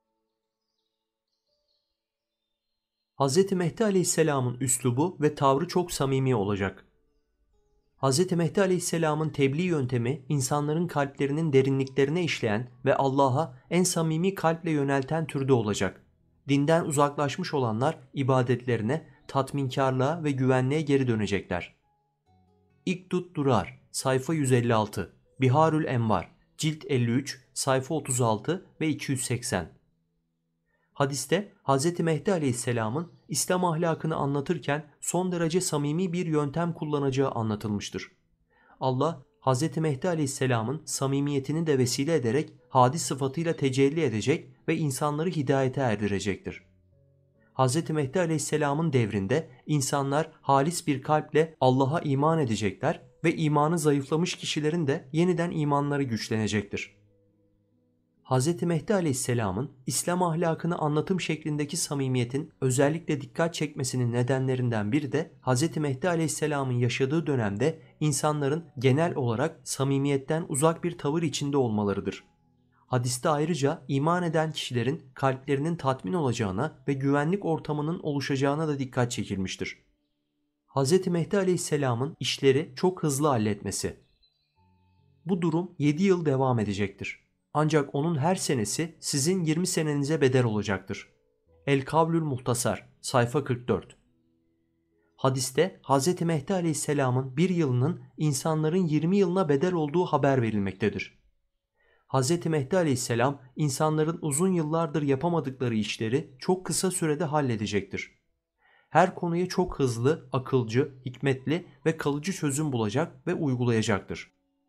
Hz. Mehdi Aleyhisselam'ın üslubu ve tavrı çok samimi olacak. Hz. Mehdi Aleyhisselam'ın tebliğ yöntemi insanların kalplerinin derinliklerine işleyen ve Allah'a en samimi kalple yönelten türde olacak. Dinden uzaklaşmış olanlar ibadetlerine, tatminkarlığa ve güvenliğe geri dönecekler. İkdut Durar, sayfa 156, Biharül Envar, cilt 53, sayfa 36 ve 280. Hadiste Hz. Mehdi Aleyhisselam'ın İslam ahlakını anlatırken son derece samimi bir yöntem kullanacağı anlatılmıştır. Allah, Hz. Mehdi Aleyhisselam'ın samimiyetini de vesile ederek hadi sıfatıyla tecelli edecek ve insanları hidayete erdirecektir. Hz. Mehdi Aleyhisselam'ın devrinde insanlar halis bir kalple Allah'a iman edecekler ve imanı zayıflamış kişilerin de yeniden imanları güçlenecektir. Hz. Mehdi Aleyhisselam'ın İslam ahlakını anlatım şeklindeki samimiyetin özellikle dikkat çekmesinin nedenlerinden biri de Hz. Mehdi Aleyhisselam'ın yaşadığı dönemde insanların genel olarak samimiyetten uzak bir tavır içinde olmalarıdır. Hadiste ayrıca iman eden kişilerin kalplerinin tatmin olacağına ve güvenlik ortamının oluşacağına da dikkat çekilmiştir. Hz. Mehdi Aleyhisselam'ın işleri çok hızlı halletmesi. Bu durum 7 yıl devam edecektir. Ancak onun her senesi sizin 20 senenize bedel olacaktır. El-Kavlül Muhtasar, sayfa 44. Hadiste Hz. Mehdi Aleyhisselam'ın bir yılının insanların 20 yılına bedel olduğu haber verilmektedir. Hz. Mehdi Aleyhisselam insanların uzun yıllardır yapamadıkları işleri çok kısa sürede halledecektir. Her konuya çok hızlı, akılcı, hikmetli ve kalıcı çözüm bulacak ve uygulayacaktır.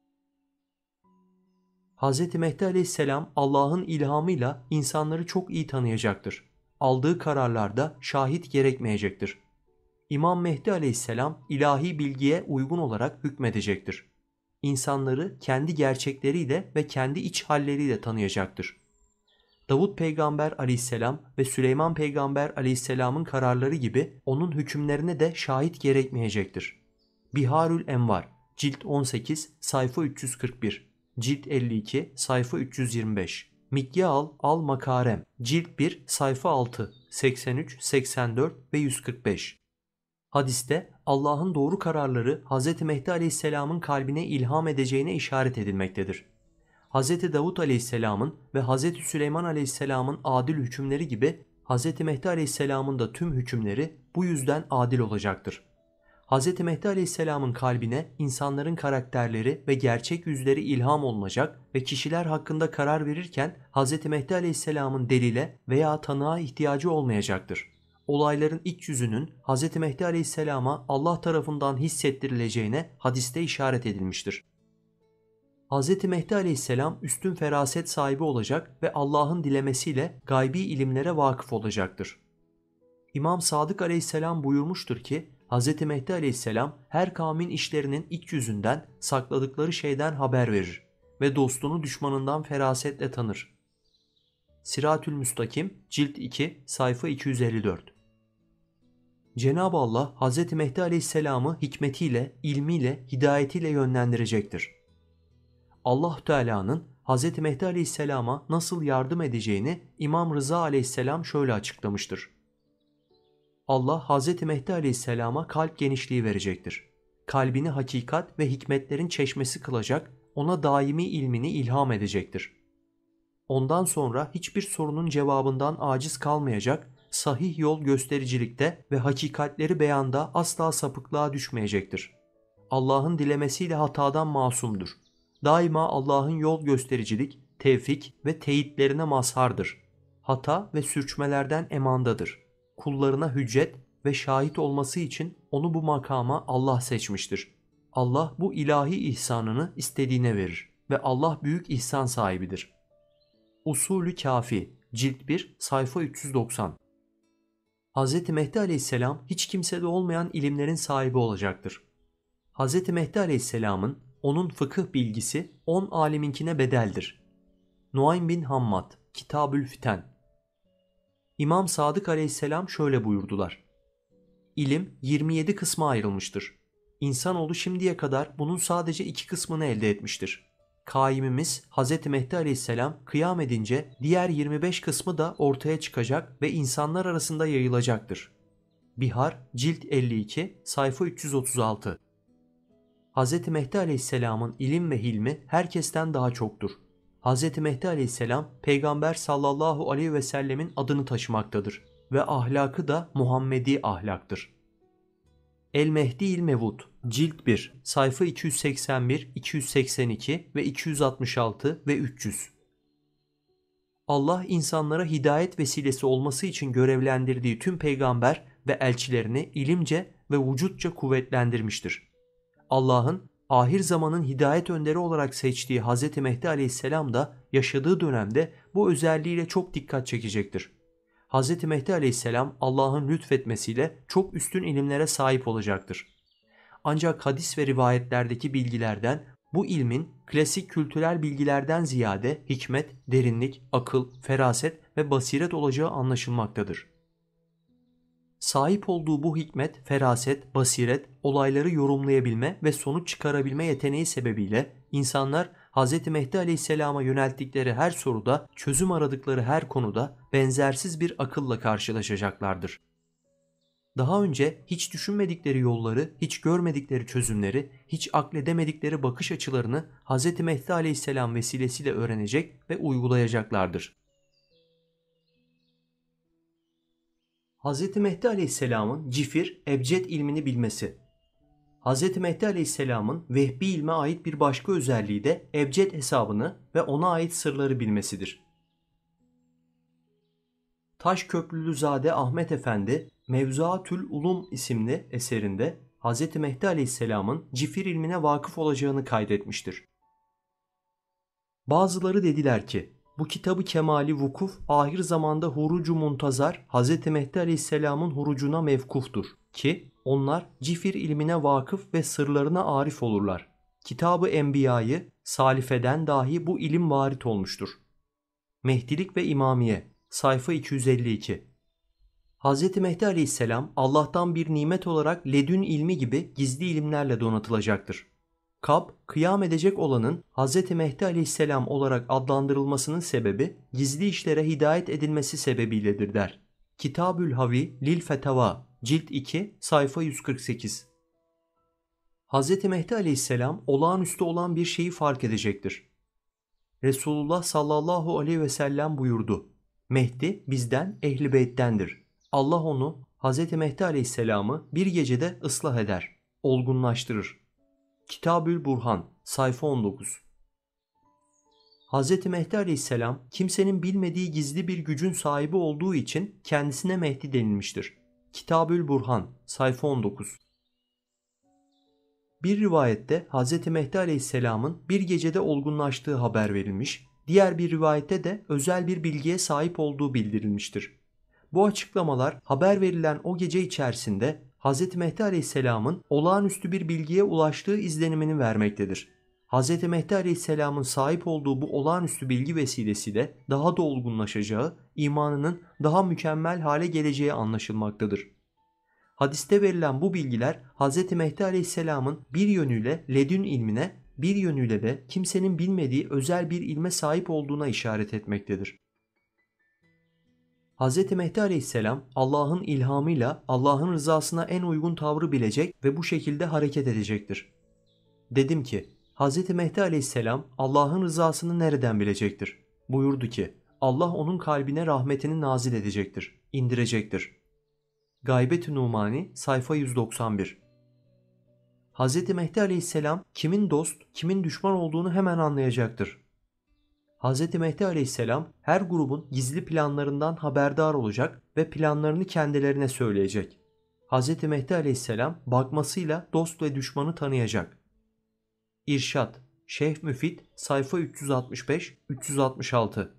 Hz. Mehdi Aleyhisselam Allah'ın ilhamıyla insanları çok iyi tanıyacaktır. Aldığı kararlarda şahit gerekmeyecektir. İmam Mehdi Aleyhisselam ilahi bilgiye uygun olarak hükmedecektir. İnsanları kendi gerçekleriyle ve kendi iç halleriyle tanıyacaktır. Davut Peygamber Aleyhisselam ve Süleyman Peygamber Aleyhisselam'ın kararları gibi onun hükümlerine de şahit gerekmeyecektir. Biharül Envar, Cilt 18, sayfa 341, Cilt 52, sayfa 325, Mikyal al-Makarem, Cilt 1, sayfa 6, 83, 84 ve 145. Hadiste Allah'ın doğru kararları Hz. Mehdi Aleyhisselam'ın kalbine ilham edeceğine işaret edilmektedir. Hz. Davud Aleyhisselam'ın ve Hz. Süleyman Aleyhisselam'ın adil hükümleri gibi Hz. Mehdi Aleyhisselam'ın da tüm hükümleri bu yüzden adil olacaktır. Hz. Mehdi Aleyhisselam'ın kalbine insanların karakterleri ve gerçek yüzleri ilham olunacak ve kişiler hakkında karar verirken Hz. Mehdi Aleyhisselam'ın delile veya tanığa ihtiyacı olmayacaktır. Olayların iç yüzünün Hz. Mehdi Aleyhisselam'a Allah tarafından hissettirileceğine hadiste işaret edilmiştir. Hz. Mehdi Aleyhisselam üstün feraset sahibi olacak ve Allah'ın dilemesiyle gaybi ilimlere vakıf olacaktır. İmam Sadık Aleyhisselam buyurmuştur ki, Hz. Mehdi Aleyhisselam her kavmin işlerinin iç yüzünden sakladıkları şeyden haber verir ve dostunu düşmanından ferasetle tanır. Siratül Müstakim, Cilt 2, sayfa 254. Cenab-ı Allah Hz. Mehdi Aleyhisselam'ı hikmetiyle, ilmiyle, hidayetiyle yönlendirecektir. Allah Teala'nın Hz. Mehdi Aleyhisselam'a nasıl yardım edeceğini İmam Rıza Aleyhisselam şöyle açıklamıştır. Allah Hz. Mehdi Aleyhisselam'a kalp genişliği verecektir. Kalbini hakikat ve hikmetlerin çeşmesi kılacak, ona daimi ilmini ilham edecektir. Ondan sonra hiçbir sorunun cevabından aciz kalmayacak, sahih yol göstericilikte ve hakikatleri beyanda asla sapıklığa düşmeyecektir. Allah'ın dilemesiyle hatadan masumdur. Daima Allah'ın yol göstericilik, tevfik ve teyitlerine mazhardır. Hata ve sürçmelerden emandadır. Kullarına hüccet ve şahit olması için onu bu makama Allah seçmiştir. Allah bu ilahi ihsanını istediğine verir ve Allah büyük ihsan sahibidir. Usulü Kafi, Cilt 1, sayfa 390. Hz. Mehdi Aleyhisselam hiç kimsede olmayan ilimlerin sahibi olacaktır. Hz. Mehdi Aleyhisselam'ın onun fıkıh bilgisi 10 aliminkine bedeldir. Nuaym bin Hammad, Kitabül Fiten. İmam Sadık Aleyhisselam şöyle buyurdular. İlim 27 kısma ayrılmıştır. İnsanoğlu şimdiye kadar bunun sadece 2 kısmını elde etmiştir. Kaimimiz Hz. Mehdi Aleyhisselam kıyam edince diğer 25 kısmı da ortaya çıkacak ve insanlar arasında yayılacaktır. Bihar, Cilt 52, sayfa 336. Hz. Mehdi Aleyhisselam'ın ilim ve hilmi herkesten daha çoktur. Hz. Mehdi Aleyhisselam Peygamber sallallahu aleyhi ve sellemin adını taşımaktadır ve ahlakı da Muhammedi ahlaktır. El-Mehdi Mevud, Cilt 1, sayfa 281, 282 ve 266 ve 300. Allah insanlara hidayet vesilesi olması için görevlendirdiği tüm peygamber ve elçilerini ilimce ve vücutça kuvvetlendirmiştir. Allah'ın ahir zamanın hidayet önderi olarak seçtiği Hz. Mehdi Aleyhisselam da yaşadığı dönemde bu özelliğiyle çok dikkat çekecektir. Hz. Mehdi Aleyhisselam Allah'ın lütfetmesiyle çok üstün ilimlere sahip olacaktır. Ancak hadis ve rivayetlerdeki bilgilerden bu ilmin klasik kültürel bilgilerden ziyade hikmet, derinlik, akıl, feraset ve basiret olacağı anlaşılmaktadır. Sahip olduğu bu hikmet, feraset, basiret, olayları yorumlayabilme ve sonuç çıkarabilme yeteneği sebebiyle insanlar Hz. Mehdi Aleyhisselam'a yönelttikleri her soruda, çözüm aradıkları her konuda benzersiz bir akılla karşılaşacaklardır. Daha önce hiç düşünmedikleri yolları, hiç görmedikleri çözümleri, hiç akledemedikleri bakış açılarını Hz. Mehdi Aleyhisselam vesilesiyle öğrenecek ve uygulayacaklardır. Hz. Mehdi Aleyhisselam'ın cifir, ebced ilmini bilmesi. Hz. Mehdi Aleyhisselam'ın vehbi ilme ait bir başka özelliği de ebced hesabını ve ona ait sırları bilmesidir. Taşköprülüzade Ahmet Efendi Mevzuatül Ulum isimli eserinde Hz. Mehdi Aleyhisselam'ın cifir ilmine vakıf olacağını kaydetmiştir. Bazıları dediler ki, bu kitabı kemali vukuf ahir zamanda hurucu muntazar Hz. Mehdi Aleyhisselam'ın hurucuna mevkuftur ki onlar cifir ilmine vakıf ve sırlarına arif olurlar. Kitab-ı Enbiya'yı salifeden dahi bu ilim varit olmuştur. Mehdilik ve İmamiye sayfa 252. Hz. Mehdi Aleyhisselam Allah'tan bir nimet olarak ledün ilmi gibi gizli ilimlerle donatılacaktır. Kab, kıyam edecek olanın Hz. Mehdi Aleyhisselam olarak adlandırılmasının sebebi gizli işlere hidayet edilmesi sebebiyledir der. Kitabül Havi Lil Fetava Cilt 2 sayfa 148. Hz. Mehdi Aleyhisselam olağanüstü olan bir şeyi fark edecektir. Resulullah sallallahu aleyhi ve sellem buyurdu. Mehdi bizden Ehl-i Beyt'tendir. Allah onu Hz. Mehdi Aleyhisselam'ı bir gecede ıslah eder, olgunlaştırır. Kitabül Burhan sayfa 19. Hz. Mehdi Aleyhisselam kimsenin bilmediği gizli bir gücün sahibi olduğu için kendisine Mehdi denilmiştir. Kitabül Burhan sayfa 19. Bir rivayette Hz. Mehdi Aleyhisselam'ın bir gecede olgunlaştığı haber verilmiş, diğer bir rivayette de özel bir bilgiye sahip olduğu bildirilmiştir. Bu açıklamalar haber verilen o gece içerisinde Hz. Mehdi Aleyhisselam'ın olağanüstü bir bilgiye ulaştığı izlenimini vermektedir. Hz. Mehdi Aleyhisselam'ın sahip olduğu bu olağanüstü bilgi vesilesiyle daha da olgunlaşacağı, imanının daha mükemmel hale geleceği anlaşılmaktadır. Hadiste verilen bu bilgiler Hz. Mehdi Aleyhisselam'ın bir yönüyle ledün ilmine, bir yönüyle de kimsenin bilmediği özel bir ilme sahip olduğuna işaret etmektedir. Hz. Mehdi Aleyhisselam Allah'ın ilhamıyla Allah'ın rızasına en uygun tavrı bilecek ve bu şekilde hareket edecektir. Dedim ki, Hz. Mehdi Aleyhisselam Allah'ın rızasını nereden bilecektir? Buyurdu ki, Allah onun kalbine rahmetini nazil edecektir, indirecektir. Gaybet-i Numani sayfa 191. Hz. Mehdi Aleyhisselam kimin dost, kimin düşman olduğunu hemen anlayacaktır. Hz. Mehdi Aleyhisselam her grubun gizli planlarından haberdar olacak ve planlarını kendilerine söyleyecek. Hz. Mehdi Aleyhisselam bakmasıyla dost ve düşmanı tanıyacak. İrşad Şeyh Müfit sayfa 365-366.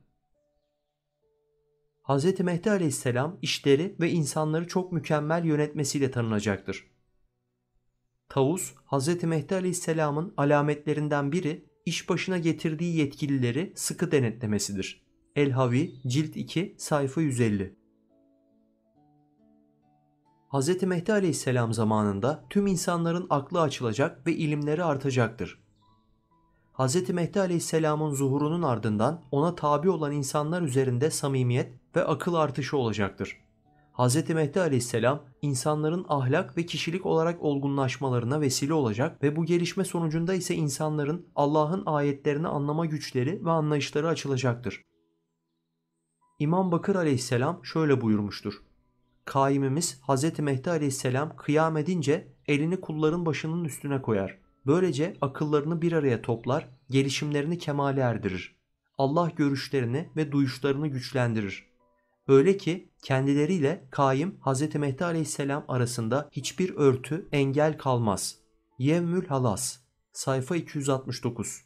Hz. Mehdi Aleyhisselam işleri ve insanları çok mükemmel yönetmesiyle tanınacaktır. Tavus, Hz. Mehdi Aleyhisselam'ın alametlerinden biri iş başına getirdiği yetkilileri sıkı denetlemesidir. El-Havi Cilt 2 sayfa 150. Hz. Mehdi Aleyhisselam zamanında tüm insanların aklı açılacak ve ilimleri artacaktır. Hz. Mehdi Aleyhisselam'ın zuhurunun ardından ona tabi olan insanlar üzerinde samimiyet ve akıl artışı olacaktır. Hz. Mehdi Aleyhisselam insanların ahlak ve kişilik olarak olgunlaşmalarına vesile olacak ve bu gelişme sonucunda ise insanların Allah'ın ayetlerini anlama güçleri ve anlayışları açılacaktır. İmam Bakır Aleyhisselam şöyle buyurmuştur. Kaimimiz Hz. Mehdi Aleyhisselam kıyam edince elini kulların başının üstüne koyar. Böylece akıllarını bir araya toplar, gelişimlerini kemale erdirir. Allah görüşlerini ve duyuşlarını güçlendirir. Öyle ki kendileriyle kaim Hz. Mehdi Aleyhisselam arasında hiçbir örtü, engel kalmaz. Yevmül Halas sayfa 269.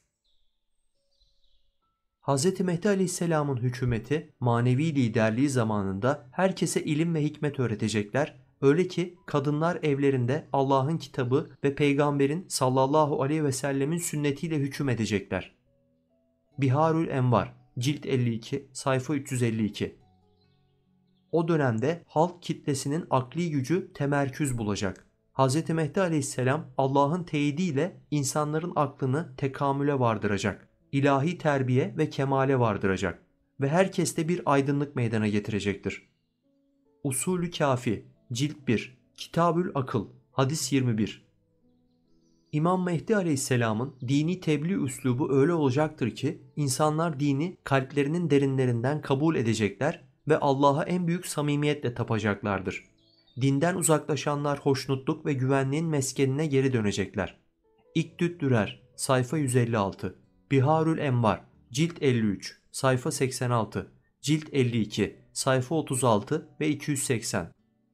Hz. Mehdi Aleyhisselam'ın hükümeti, manevi liderliği zamanında herkese ilim ve hikmet öğretecekler. Öyle ki kadınlar evlerinde Allah'ın kitabı ve peygamberin sallallahu aleyhi ve sellemin sünnetiyle hüküm edecekler. Biharül Envar Cilt 52 sayfa 352. O dönemde halk kitlesinin akli gücü temerküz bulacak. Hz. Mehdi Aleyhisselam Allah'ın teyidiyle insanların aklını tekamüle vardıracak. İlahi terbiye ve kemale vardıracak ve herkeste bir aydınlık meydana getirecektir. Usulü Kafi Cilt 1 Kitabül Akıl Hadis 21. İmam Mehdi Aleyhisselam'ın dini tebliğ üslubu öyle olacaktır ki insanlar dini kalplerinin derinlerinden kabul edecekler ve Allah'a en büyük samimiyetle tapacaklardır. Dinden uzaklaşanlar hoşnutluk ve güvenliğin meskenine geri dönecekler. İktüt Dürer, sayfa 156. Biharül Envar, cilt 53, sayfa 86, cilt 52, sayfa 36 ve 280.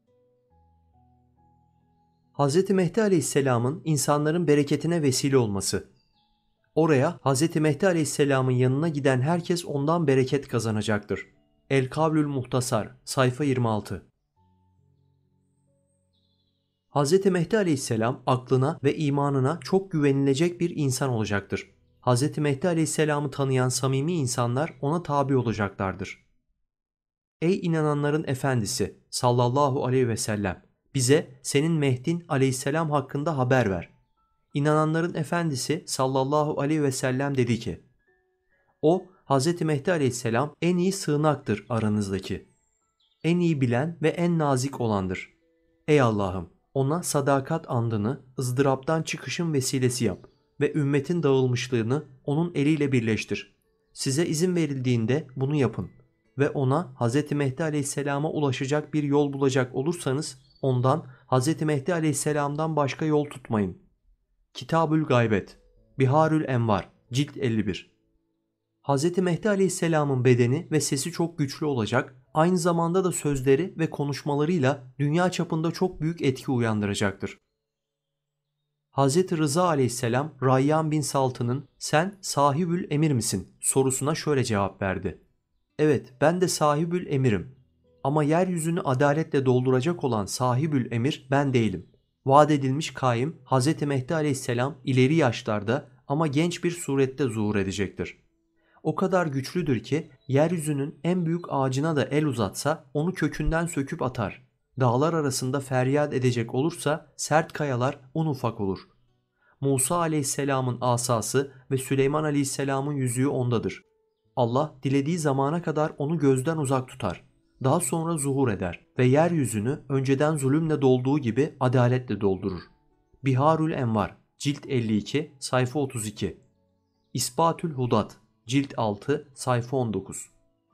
Hz. Mehdi Aleyhisselam'ın insanların bereketine vesile olması. Oraya Hz. Mehdi Aleyhisselam'ın yanına giden herkes ondan bereket kazanacaktır. El Kavlül Muhtasar, sayfa 26. Hz. Mehdi Aleyhisselam aklına ve imanına çok güvenilecek bir insan olacaktır. Hz. Mehdi Aleyhisselam'ı tanıyan samimi insanlar ona tabi olacaklardır. Ey inananların efendisi sallallahu aleyhi ve sellem, bize senin Mehdin Aleyhisselam hakkında haber ver. İnananların efendisi sallallahu aleyhi ve sellem dedi ki, o Hz. Mehdi Aleyhisselam en iyi sığınaktır aranızdaki. En iyi bilen ve en nazik olandır. Ey Allah'ım, ona sadakat andını ızdıraptan çıkışın vesilesi yap ve ümmetin dağılmışlığını onun eliyle birleştir. Size izin verildiğinde bunu yapın ve ona Hz. Mehdi Aleyhisselam'a ulaşacak bir yol bulacak olursanız ondan Hz. Mehdi Aleyhisselam'dan başka yol tutmayın. Kitabül Gaybet, Biharül Envar, cilt 51. Hz. Mehdi Aleyhisselam'ın bedeni ve sesi çok güçlü olacak, aynı zamanda da sözleri ve konuşmalarıyla dünya çapında çok büyük etki uyandıracaktır. Hz. Rıza Aleyhisselam, Rayyan bin Salt'ın "Sen sahibül emir misin?" sorusuna şöyle cevap verdi. Evet, ben de sahibül emirim. Ama yeryüzünü adaletle dolduracak olan sahibül emir ben değilim. Vaat edilmiş kaim Hz. Mehdi Aleyhisselam ileri yaşlarda ama genç bir surette zuhur edecektir. O kadar güçlüdür ki yeryüzünün en büyük ağacına da el uzatsa onu kökünden söküp atar. Dağlar arasında feryat edecek olursa sert kayalar un ufak olur. Musa Aleyhisselam'ın asası ve Süleyman Aleyhisselam'ın yüzüğü ondadır. Allah dilediği zamana kadar onu gözden uzak tutar. Daha sonra zuhur eder ve yeryüzünü önceden zulümle dolduğu gibi adaletle doldurur. Biharül Envar, cilt 52, sayfa 32. İspatül Hudat, cilt 6, sayfa 19.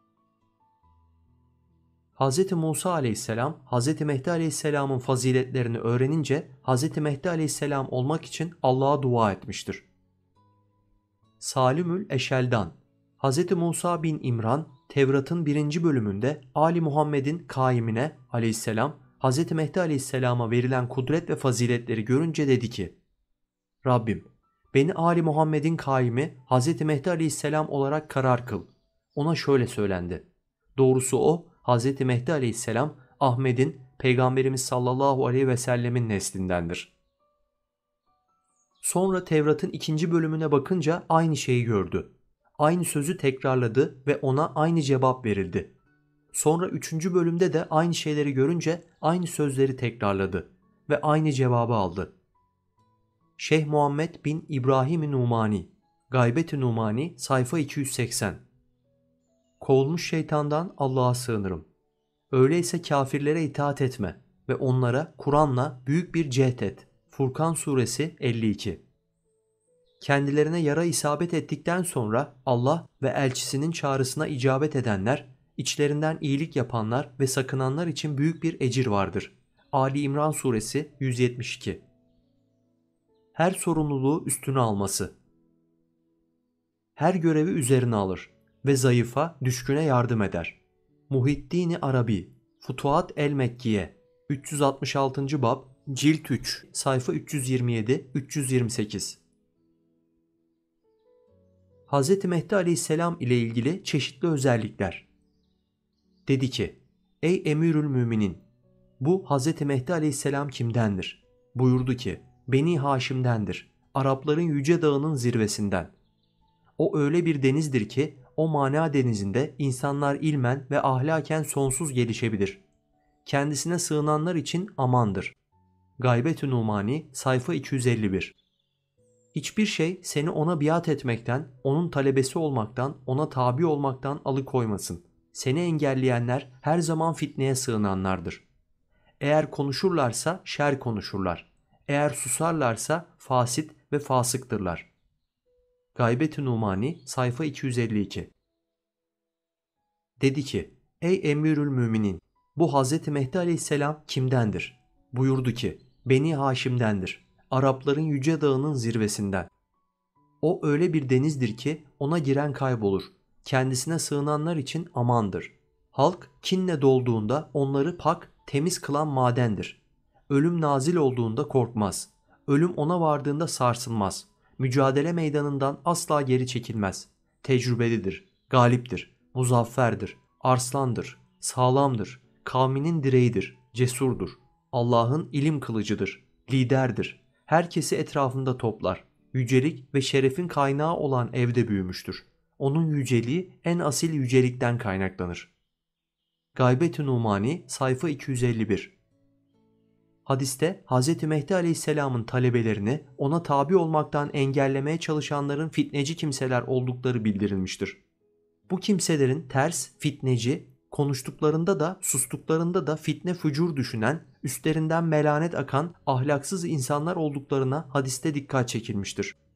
Hz. Musa Aleyhisselam, Hz. Mehdi Aleyhisselam'ın faziletlerini öğrenince Hz. Mehdi Aleyhisselam olmak için Allah'a dua etmiştir. Salimül Eşel'dan, Hz. Musa bin İmran, Tevrat'ın 1. bölümünde Ali Muhammed'in kaimine aleyhisselam, Hz. Mehdi Aleyhisselam'a verilen kudret ve faziletleri görünce dedi ki, Rabbim, beni Ali Muhammed'in kaimi Hz. Mehdi Aleyhisselam olarak karar kıl. Ona şöyle söylendi. Doğrusu o, Hz. Mehdi Aleyhisselam, Ahmet'in, Peygamberimiz sallallahu aleyhi ve sellemin neslindendir. Sonra Tevrat'ın 2. bölümüne bakınca aynı şeyi gördü. Aynı sözü tekrarladı ve ona aynı cevap verildi. Sonra 3. bölümde de aynı şeyleri görünce aynı sözleri tekrarladı ve aynı cevabı aldı. Şeyh Muhammed bin İbrahim Numani, Gaybet-i Numani, sayfa 280. Kovulmuş şeytandan Allah'a sığınırım. Öyleyse kafirlere itaat etme ve onlara Kur'an'la büyük bir cehd et. Furkan suresi 52. Kendilerine yara isabet ettikten sonra Allah ve elçisinin çağrısına icabet edenler, içlerinden iyilik yapanlar ve sakınanlar için büyük bir ecir vardır. Ali İmran suresi 172. Her sorumluluğu üstüne alması. Her görevi üzerine alır ve zayıfa, düşküne yardım eder. Muhiddin-i Arabi, Futuhat el-Mekkiye, 366. bab, cilt 3, sayfa 327-328. Hz. Mehdi Aleyhisselam ile ilgili çeşitli özellikler. Dedi ki, ey Emirül Müminin, bu Hz. Mehdi Aleyhisselam kimdendir? Buyurdu ki, Beni Haşim'dendir, Arapların yüce dağının zirvesinden. O öyle bir denizdir ki, o mana denizinde insanlar ilmen ve ahlaken sonsuz gelişebilir. Kendisine sığınanlar için amandır. Gaybet-i Numani, sayfa 251. Hiçbir şey seni ona biat etmekten, onun talebesi olmaktan, ona tabi olmaktan alıkoymasın. Seni engelleyenler her zaman fitneye sığınanlardır. Eğer konuşurlarsa şer konuşurlar. Eğer susarlarsa fasit ve fasıktırlar. Gaybet-i Numani, sayfa 252. Dedi ki, ey Emirül Müminin, Bu Hz. Mehdi aleyhisselam kimdendir? Buyurdu ki, Beni Haşim'dendir. Arapların yüce dağının zirvesinden. O öyle bir denizdir ki ona giren kaybolur. Kendisine sığınanlar için amandır. Halk kinle dolduğunda onları pak, temiz kılan madendir. Ölüm nazil olduğunda korkmaz. Ölüm ona vardığında sarsılmaz. Mücadele meydanından asla geri çekilmez. Tecrübelidir, galiptir, muzafferdir, arslandır, sağlamdır, kavminin direğidir, cesurdur. Allah'ın ilim kılıcıdır, liderdir. Herkesi etrafında toplar. Yücelik ve şerefin kaynağı olan evde büyümüştür. Onun yüceliği en asil yücelikten kaynaklanır. Gaybet-i Numani sayfa 251. Hadiste Hz. Mehdi Aleyhisselam'ın talebelerini ona tabi olmaktan engellemeye çalışanların fitneci kimseler oldukları bildirilmiştir. Bu kimselerin ters, fitneci, konuştuklarında da sustuklarında da fitne fücur düşünen, üstlerinden melanet akan ahlaksız insanlar olduklarına hadiste dikkat çekilmiştir.